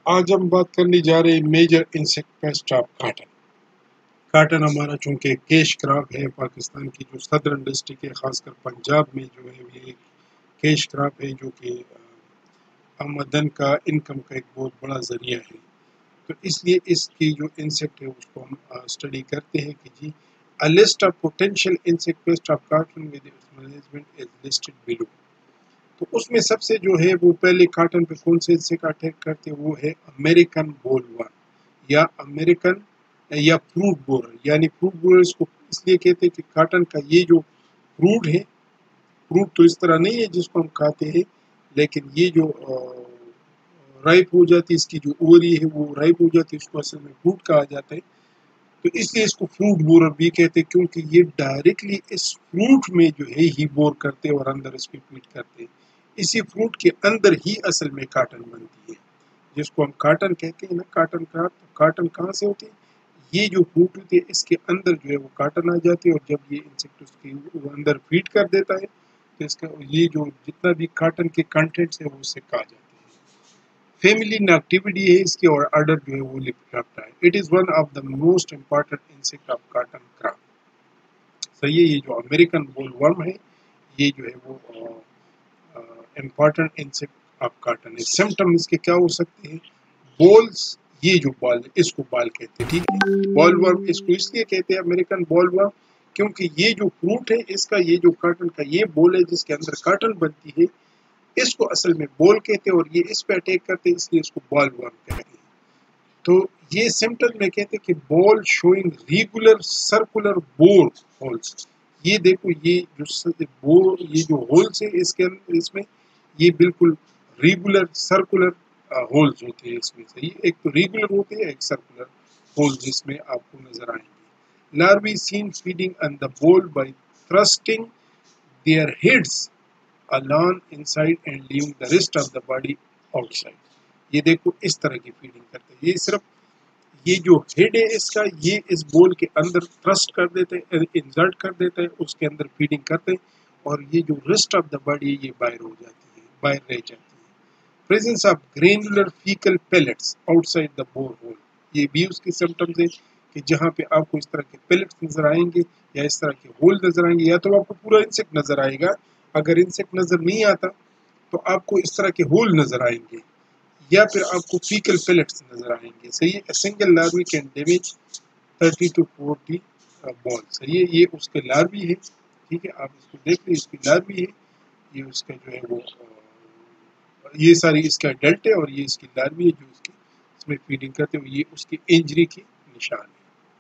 आज हम बात करने जा रहे हैं major insect pest of cotton. Cotton हमारा चूंकि कैश क्रॉप है, पाकिस्तान की जो सदर्न डिस्ट्रिक्ट है, खासकर पंजाब में जो है ये कैश क्रॉप है जो कि आमदन का, इनकम का एक बहुत बड़ा जरिया है। तो इसलिए इसकी जो इंसेक्ट है उसको हम स्टडी करते हैं कि जी a list of potential insect pest of cotton with its management is listed below. तो उसमें सबसे जो है वो पहले काटन पे कौन से इंसेक्ट अटैक करते हैं, वो है अमेरिकन बोलवर्म या अमेरिकन या फ्रूट बोरर। यानी फ्रूट बोरर इसको इसलिए कहते हैं कि काटन का ये जो फ्रूट है, फ्रूट तो इस तरह नहीं है जिसको हम खाते हैं, लेकिन ये जो राइप हो जाती है, इसकी जो ओवरी है वो राइप हो जाती है, उसको असल में फ्रूट कहा जाता है। तो इसलिए इसको फ्रूट बोरर भी कहते हैं, क्योंकि ये डायरेक्टली इस फ्रूट में जो है ही बोर करते हैं और अंदर इसकी फीड करते हैं। इसी फ्रूट के अंदर ही असल में काटन बनती है, जिसको हम काटन कहते हैं ना, काटन क्राफ्ट। तो काटन कहाँ से होती है? ये जो फ्रूट होती है इसके अंदर जो है वो काटन आ जाती है, और जब ये इंसेक्ट उसके वो अंदर फीड कर देता है तो इसका ये जो जितना भी काटन के कंटेंट्स है वो उससे खा जाते हैं। फैमिली एक्टिविटी है इसकी, और ऑर्डर जो है वो लिप्टाप्टा है। It is one of the most important insect of cotton crop. सही है। ये जो अमेरिकन बोलवर्म है ये जो है वो इम्पॉर्टेंट इंसेक्ट ऑफ काटन है। सिम्टम इसके क्या हो सकते हैं? बॉल्स, ये जो बॉल है इसको बॉल कहते हैं, ठीक है। बॉलवर्म इसको इसलिए कहते हैं अमेरिकन बॉलवर्म क्योंकि ये जो फ्रूट है इसका, ये जो काटन का ये बॉल है जिसके अंदर काटन बनती है, इसको असल में बॉल कहते हैं, और ये इस पे अटैक करते हैं इसलिए इसको बॉलवर्म कहते हैं। तो ये सिम्टम में कहते हैं कि boll showing regular circular bore holes. ये देखो ये जो बोर, ये जो होल्स है इसके अंदर, इसमें ये बिल्कुल रेगुलर सर्कुलर होल्स होते हैं इसमें। सही, एक तो रेगुलर होते हैं, एक सर्कुलर होल्स जिसमें आपको नजर आएंगे। Larvae seen feeding on the boll by thrusting their heads alone inside and leaving the rest of the body outside। ये देखो इस तरह की फीडिंग करते हैं। ये सिर्फ ये जो हेड है इसका, ये इस बोल के अंदर थ्रस्ट कर देते हैं, इंसर्ट कर देते हैं, उसके अंदर फीडिंग करते हैं, और ये जो रेस्ट ऑफ द बॉडी है ये बाहर हो जाती है, बाहर रह जाती है। Presence of granular faecal pellets outside the bore hole. ये भी उसके सिम्टम्स है कि जहाँ पे आपको इस तरह के पेलेट्स नजर आएंगे या इस तरह के होल नजर आएंगे, या तो आपको पूरा इंसेक्ट नजर आएगा, अगर इंसेक्ट नजर नहीं आता तो आपको इस तरह के होल नजर आएंगे, या फिर आपको फीकल पेलेट्स नजर आएंगे। सही है। Single larvae can damage 30 to 40 boll. सही है। ये उसके लार्वी है, ठीक है। आप इसको देख रहे हैं, इसकी लार्वी है, ये उसका जो है वो ये सारी इसका अडल्ट है, और ये इसकी लार्वी है जो इसकी इसमें फीडिंग करते हुए, ये उसकी इंजरी के निशान है।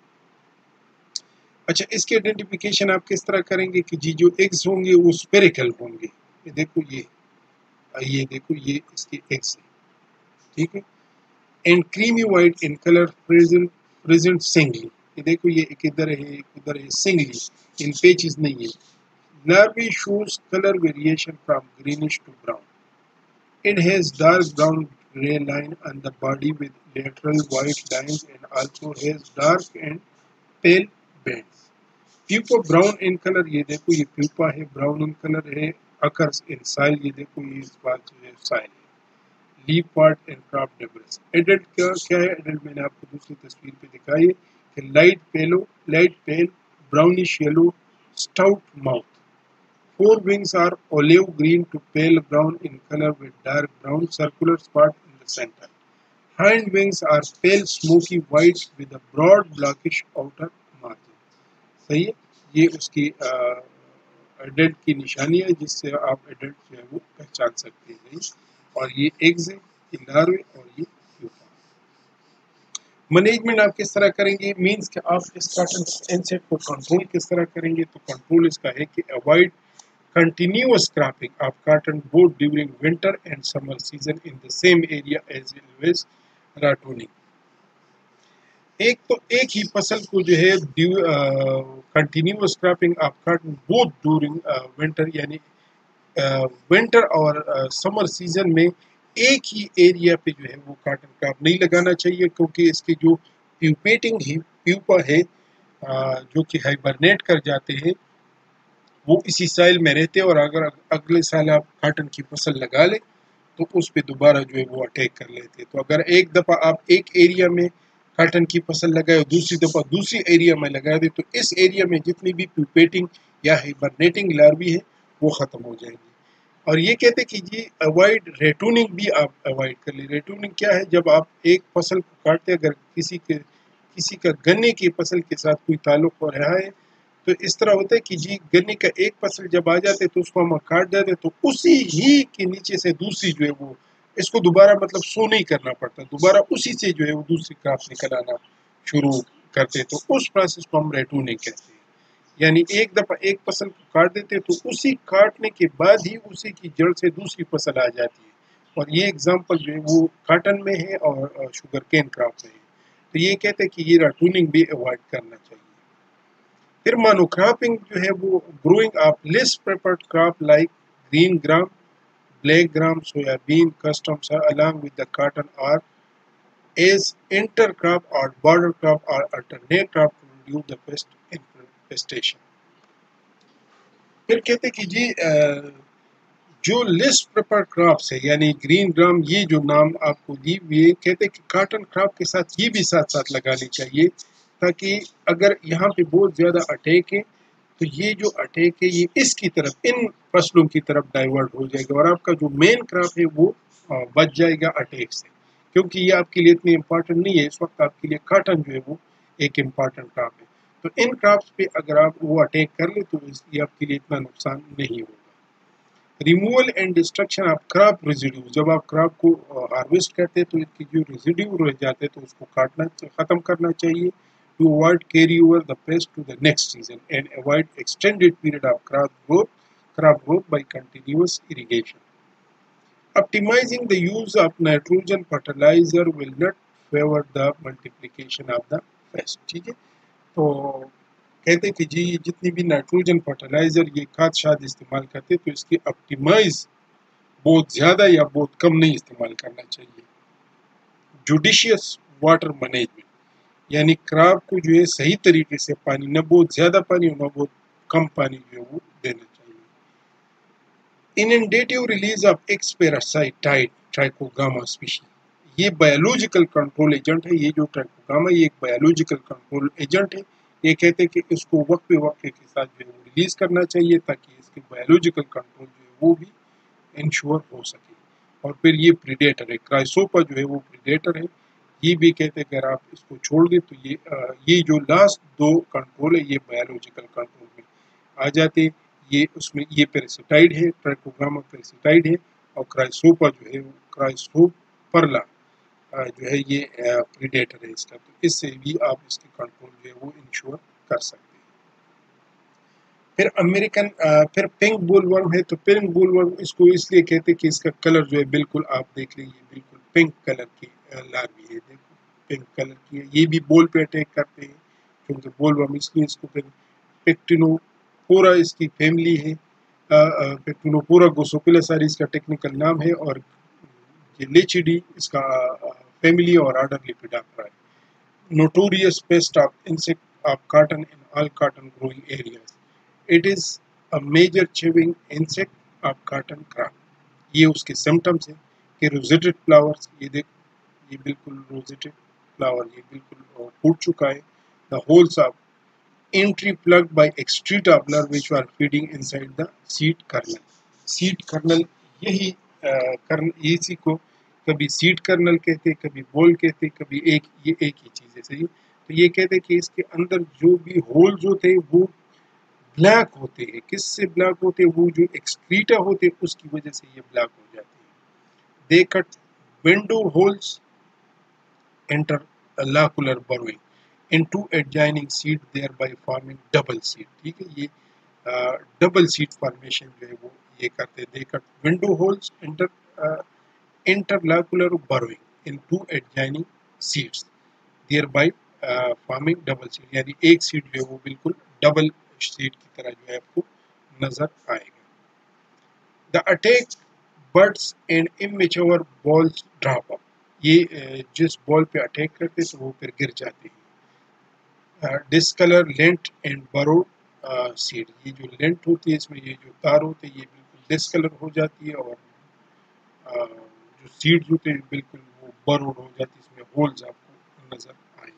अच्छा, इसके आइडेंटिफिकेशन आप किस तरह करेंगे कि जी जो एग्स होंगे वो स्पेरिकल होंगे। ये देखो ये देखो ये इसके एग्स है, ठीक है। And creamy white in colour, present singly. ये देखो ये एक इधर है एक उधर है, सिंगली, इन पेचेस नहीं है। Larvae shows colour variation from greenish to brown. It has dark brown gray line on the body with lateral white lines, and also has dark and pale bands. Pupa brown in color, ये देखो ये pupa है, brown in color है। occurs in soil, ये देखो ये इस बात जो है soil है। leaf part and crop debris। adult क्या है? adult मैंने आपको दूसरी तस्वीर पे दिखाई है कि light pale brownish yellow stout mouth। Four wings are olive green to pale brown in color with dark brown circular spot in the center. Hind wings are pale smoky white with a broad blackish outer margin। सही है। ये उसकी adult की निशानी है जिससे आप adult जो है वो पहचान सकते हैं। और ये एग्स है, ये लार्वे, और ये प्यूपा। मैनेजमेंट आप किस तरह करेंगे? मीन्स कि आप इस काटन इंसेक्ट को कंट्रोल किस तरह करेंगे? तो कंट्रोल इसका है कि avoid continuous cropping of cotton both during winter and summer season in the same area as well as rattoning। एक तो एक ही फसल को जो है continuous cropping of cotton both during winter, यानी विंटर और समर सीजन में एक ही एरिया पे जो है वो कॉटन क्रॉप नहीं लगाना चाहिए, क्योंकि इसकी जो प्यूपेटिंग है, प्यूपा है, जो कि हाइबरनेट कर जाते हैं, वो इसी साइल में रहते हैं। और अगर अगले साल आप कॉटन की फसल लगा लें तो उस पे दोबारा जो है वो अटैक कर लेते हैं। तो अगर एक दफ़ा आप एक एरिया में काटन की फसल लगाए और दूसरी दफ़ा दूसरी एरिया में लगा दे, तो इस एरिया में जितनी भी प्यूपेटिंग या हिबरनेटिंग लार्वी है वो ख़त्म हो जाएंगी। और ये कहते कि जी अवॉइड रेटूनिंग भी आप अवॉइड कर ले। रेटूनिंग क्या है? जब आप एक फसल को काटते, अगर किसी का गन्ने की फसल के साथ कोई ताल्लुक हो रहा है, तो इस तरह होता है कि जी गन्ने का एक फसल जब आ जाते तो उसको हम काट देते, तो उसी ही के नीचे से दूसरी जो है वो, इसको दोबारा मतलब सो नहीं करना पड़ता, दोबारा उसी से जो है वो दूसरी क्रॉप निकल आना शुरू करते, तो उस प्रोसेस को हम रेटूनिंग कहते हैं। यानी एक दफा एक फसल को काट देते तो उसी काटने के बाद ही उसी की जड़ से दूसरी फसल आ जाती है। और ये एग्जांपल जो है वो काटन में है और शुगर केन क्रॉप में है। तो ये कहते हैं कि ये रेटूनिंग भी अवॉइड करना चाहिए। फिर मोनोक्रॉपिंग जो है वो growing of less preferred crop like green gram, black gram, soybean, customs along with the cotton or as intercrop or border crop or alternate crop to reduce the pest infestation। फिर कहते कि जी जो less preferred crops है यानी green gram, ये जो नाम आपको दी हुई है, कहते कि कॉटन क्रॉप के साथ ये भी साथ साथ लगानी चाहिए, ताकि अगर यहाँ पे बहुत ज़्यादा अटैक है तो ये जो अटैक है ये इसकी तरफ, इन फसलों की तरफ डाइवर्ट हो जाएगा और आपका जो मेन क्रॉप है वो बच जाएगा अटैक से। क्योंकि ये आपके लिए इतनी इम्पोर्टेंट नहीं है इस वक्त, आपके लिए कॉटन जो है वो एक इम्पॉर्टेंट क्रॉप है। तो इन क्रॉप्स पे अगर आप वो अटैक कर ले तो ये आपके लिए इतना नुकसान नहीं होगा। Removal and destruction of crop residue, जब आप क्रॉप को हार्वेस्ट करते हैं तो इसकी जो रेजिड्यू रह जाते हैं तो उसको काटना, ख़त्म करना चाहिए, to avoid carry over the pest to the next season and avoid extended period of crop growth by continuous irrigation। Optimizing the use of nitrogen fertilizer will not favor the multiplication of the pest। ठीक है, तो कहते कि जी जितनी भी nitrogen fertiliser ये खाद शाद इस्तेमाल करते तो इसकी ऑप्टिमाइज बहुत ज़्यादा या बहुत कम नहीं इस्तेमाल करना चाहिए। जुडिशियस वाटर मैनेजमेंट, यानी क्रॉप को जो है सही तरीके से पानी, न बहुत ज़्यादा पानी और न बहुत कम पानी जो है वो देना चाहिए। Inundative release of egg parasite trichogramma species, ये बायोलॉजिकल कंट्रोल एजेंट है। ये जो ट्राइकोगामा ये एक बायोलॉजिकल कंट्रोल एजेंट है। ये कहते हैं कि इसको वक्त पे वक्त के साथ जो है वो रिलीज करना चाहिए ताकि इसके बायोलॉजिकल कंट्रोल जो है वो भी इंश्योर हो सके। और फिर ये प्रीडेटर है, क्राइसोपा जो है वो प्रीडेटर है। ये भी कहते हैं अगर आप इसको छोड़ दें तो ये जो लास्ट दो कंट्रोल है ये बायोलॉजिकल कंट्रोल में आ जाते। ये उसमें ये पैरासिटाइड है, ट्राइकोगामा पैरासिटाइड है, और क्राइसोपा जो है क्राइसोपरला जो है ये प्रीडेटर है इसका। तो इससे भी आप इसकी कंट्रोल जो है वो इंश्योर कर सकते हैं। फिर पिंक बोलवर्म है। तो पिंक बोलवर्म इसको इसलिए कहते हैं कि इसका कलर जो है बिल्कुल आप देख लीजिए, बिल्कुल पिंक कलर की लार्वी है। देखो पिंक कलर की है, ये भी बोल पे अटैक करते हैं क्योंकि बोलवर्म, इसलिए इसको फिर पेक्टिनोपोरा इसकी फैमिली है। पेक्टिनोपोरा गोसोपिलासारी इसका टेक्निकल नाम है, और ये लेचिडी इसका फैमिली और ऑर्डर लेपिडोप्टेरा है। Notorious pest of insect of cotton in all cotton growing areas, it is a major chewing insect of cotton crop. ये उसके सिम्टम्स हैं कि रोजेटेड फ्लावर्स, ये देख ये बिल्कुल रोजेटेड फ्लावर ये बिल्कुल फूट चुका है। The holes of entry plugged by excreta of larvae which were feeding inside the seed kernel। seed kernel यही इसी को कभी सीड कर्नल कहते, कभी बोल कहते, कभी ये एक ही चीज़ है। सही, तो ये कहते कि इसके अंदर जो भी होल्स होते हैं वो ब्लैक होते हैं। किससे ब्लैक होते हैं? वो जो एक्सक्रीटा होते हैं उसकी वजह से ये ब्लैक हो जाते हैं। They cut window holes interlocular burrowing into adjoining seed thereby forming double seed। ठीक है, ये डबल सीड फॉर्मेशन जो है वो ये करते हैं। They cut window holes interlocular burrowing into adjoining seeds thereby forming double seed, यानी एक सीड जो है वो बिल्कुल डबल सीड की तरह जो है आपको नजर आएगा। The attacked buds and immature bolls drop up, ये जिस बॉल पे अटैक करते तो वो फिर गिर जाते हैं। Discolour lint and burrow seed, ये जो लेंट होती है इसमें ये जो तार होते हैं ये बिल्कुल डिस्कलर हो जाती है और जो सीड्स होते हैं बिल्कुल वो बरोड हो जाती है, इसमें होल्स आपको नजर आएंगे।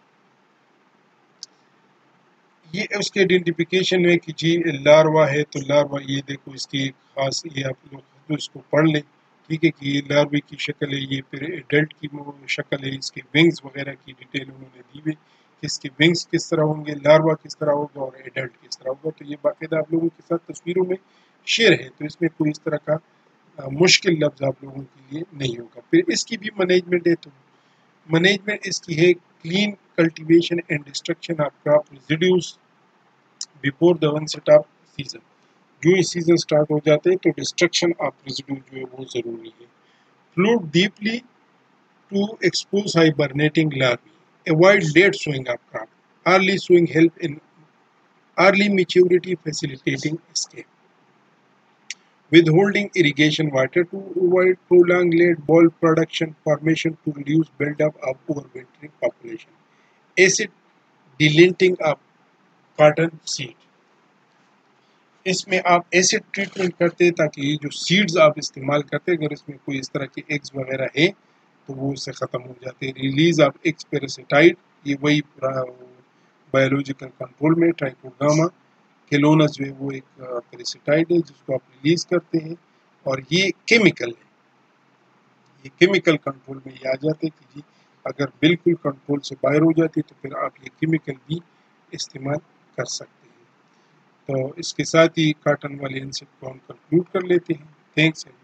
ये उसके आइडेंटिफिकेशन है कि जी लार्वा है, तो लार्वा ये देखो इसकी एक खास, ये आप लोग तो इसको पढ़ लें, ठीक है, कि ये लार्वे की शक्ल है, ये फिर एडल्ट की शक्ल है, इसके विंग्स वगैरह की डिटेल उन्होंने दी हुई कि इसके विंग्स किस तरह होंगे, लार्वा किस तरह होगा और एडल्ट किस तरह होगा। तो ये बाकायदा आप लोगों के साथ तस्वीरों में शेयर है, तो इसमें कोई इस तरह का मुश्किल लफ्ज आप लोगों के लिए नहीं होगा। फिर इसकी भी मैनेजमेंट है, तो मैनेजमेंट इसकी है clean cultivation and destruction of crop residues before the onset of season. जो ही सीजन स्टार्ट हो जाते हैं तो डिस्ट्रक्शन ऑफ रेजिड्यू जो है वो जरूरी है। Flute deeply to expose hibernating larvae, avoid late sowing of crop, early sowing help in early maturity facilitating escape, withholding irrigation water to avoid prolonged late bulb production formation to reduce buildup of overwintering population, acid delinting of cotton seed। इसमें आप acid treatment करते हैं ताकि ये जो seeds आप इस्तेमाल करते हैं अगर इसमें कोई इस तरह के एग्स वगैरह है तो वो उससे ख़त्म हो जाते हैं। रिलीज ऑफ एक्स पेरासिटाइड, ये वही बायोलॉजिकल कंट्रोल में ट्राइकोगामा केलोनस जो है वो एक पेरासिटाइड है जिसको आप रिलीज करते हैं, और ये केमिकल है, ये केमिकल कंट्रोल में ये आ जाते हैं कि जी अगर बिल्कुल कंट्रोल से बाहर हो जाती है तो फिर आप ये केमिकल भी इस्तेमाल कर सकते हैं। तो इसके साथ ही कॉटन वाले इंसेक्ट को हम कंक्लूड कर लेते हैं। थैंक्स।